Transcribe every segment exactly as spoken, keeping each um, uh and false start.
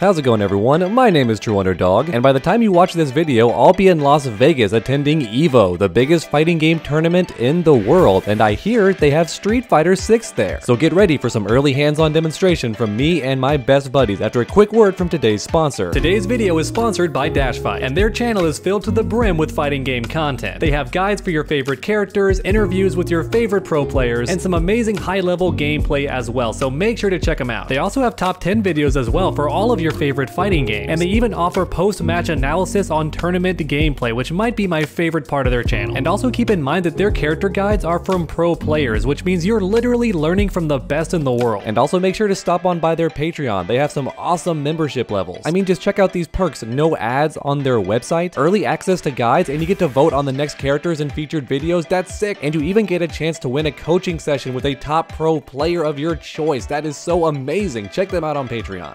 How's it going, everyone? My name is True Underdog, and by the time you watch this video, I'll be in Las Vegas attending EVO, the biggest fighting game tournament in the world, and I hear they have Street Fighter six there. So get ready for some early hands-on demonstration from me and my best buddies after a quick word from today's sponsor. Today's video is sponsored by Dash Fight, and their channel is filled to the brim with fighting game content. They have guides for your favorite characters, interviews with your favorite pro players, and some amazing high-level gameplay as well, so make sure to check them out. They also have top ten videos as well for all of your favorite fighting games, and they even offer post-match analysis on tournament gameplay, which might be my favorite part of their channel. And also keep in mind that their character guides are from pro players, which means you're literally learning from the best in the world. And also make sure to stop on by their Patreon. They have some awesome membership levels. I mean, just check out these perks: no ads on their website, early access to guides, and you get to vote on the next characters and featured videos. That's sick. And you even get a chance to win a coaching session with a top pro player of your choice. That is so amazing. Check them out on Patreon.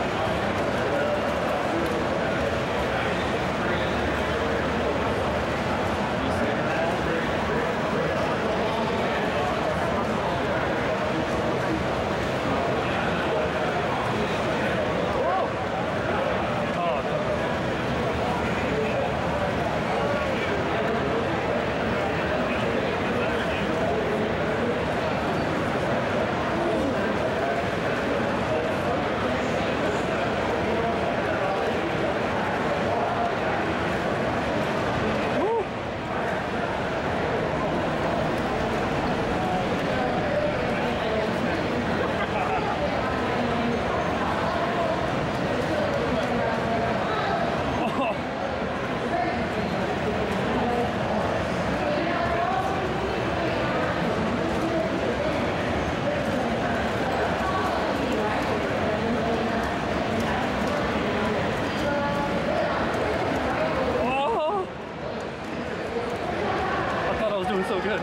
So good.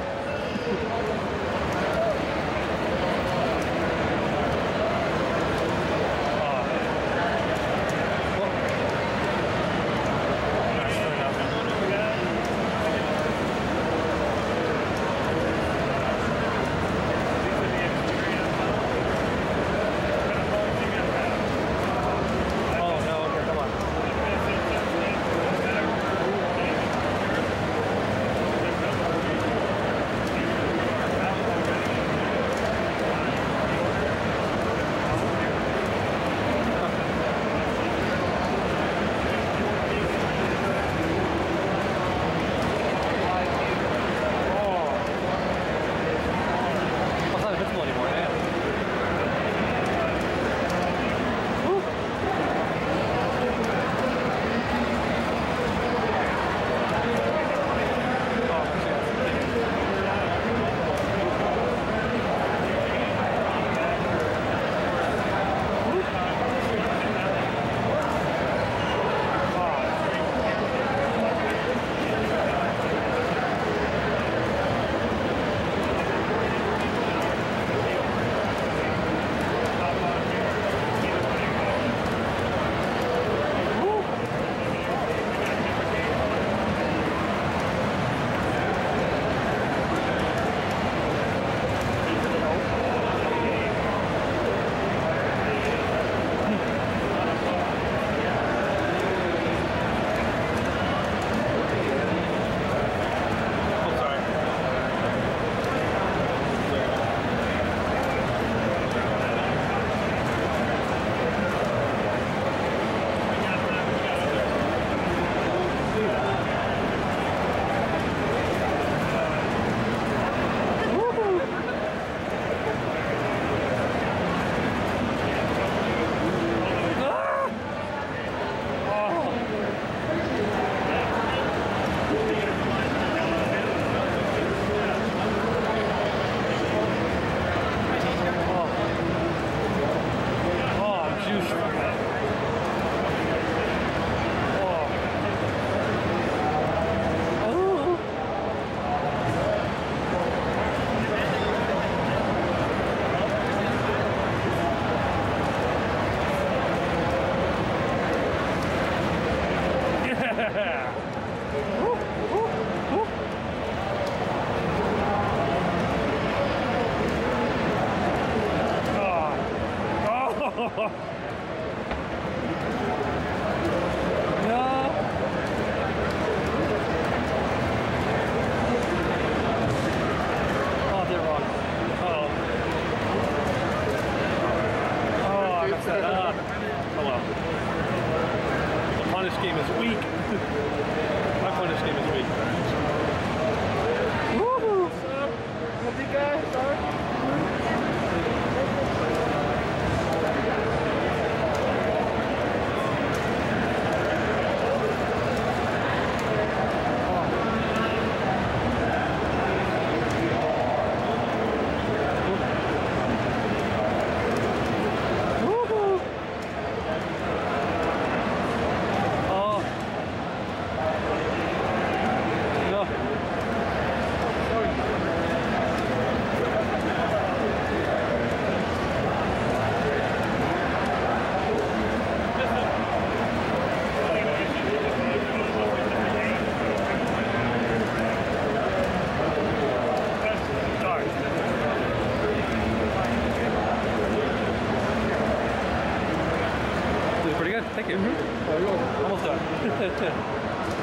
Thank you. Mm-hmm. Almost done.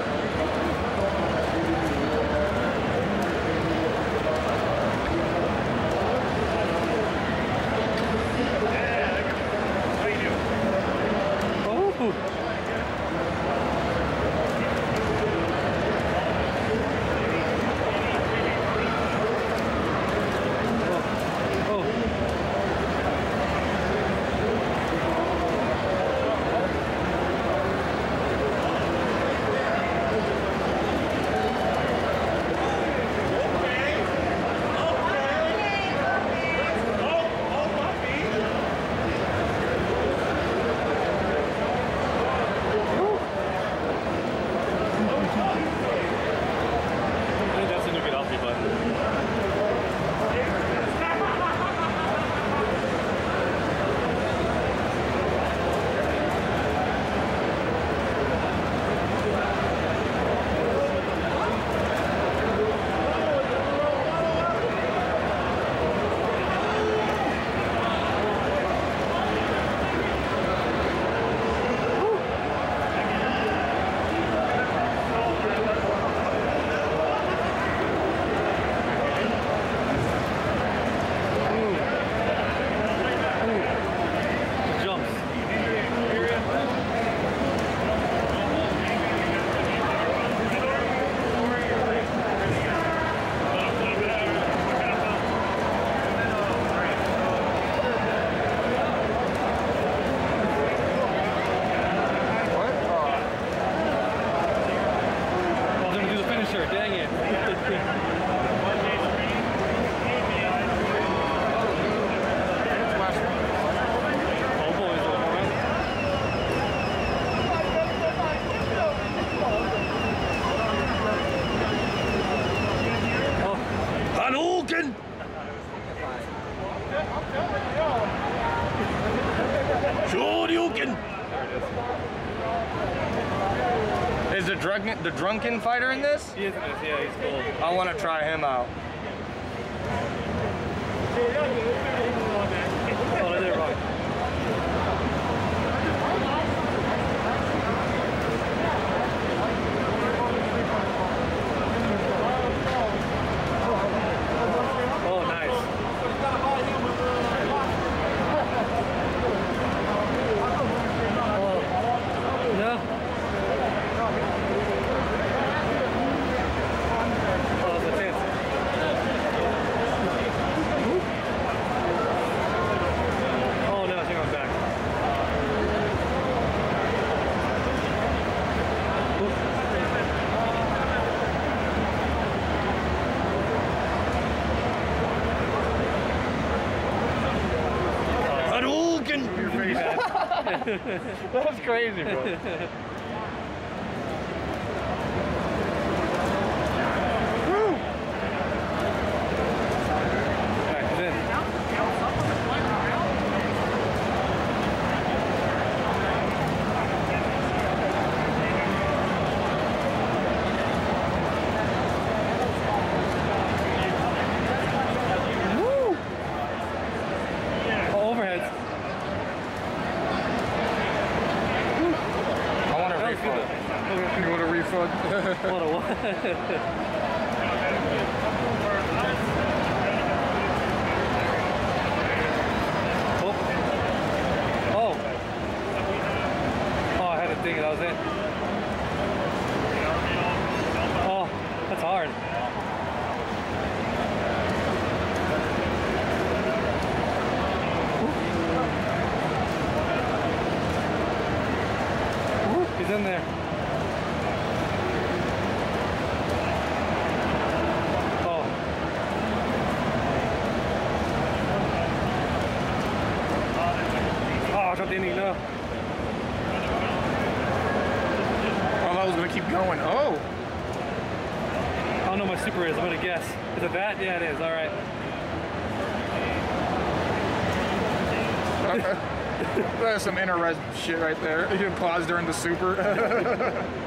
Is the drunken the drunken fighter in this? He is in this, yeah, he's cool. I want to try him out. Oh, I did it wrong. Oh, nice. Oh, yeah. That's crazy, bro. Woo! Alright, he's in. Woo! Oh, overheads. You want a refund? What a what? Oh. Oh. Oh, I had to think it, I was in. Oh, that's hard. Ooh. He's in there. Didn't know. Oh, I was gonna keep going. Oh! I don't know what my super is. I'm gonna guess. Is it that? Yeah, it is. All right. That's some inner res shit right there. You can pause during the super.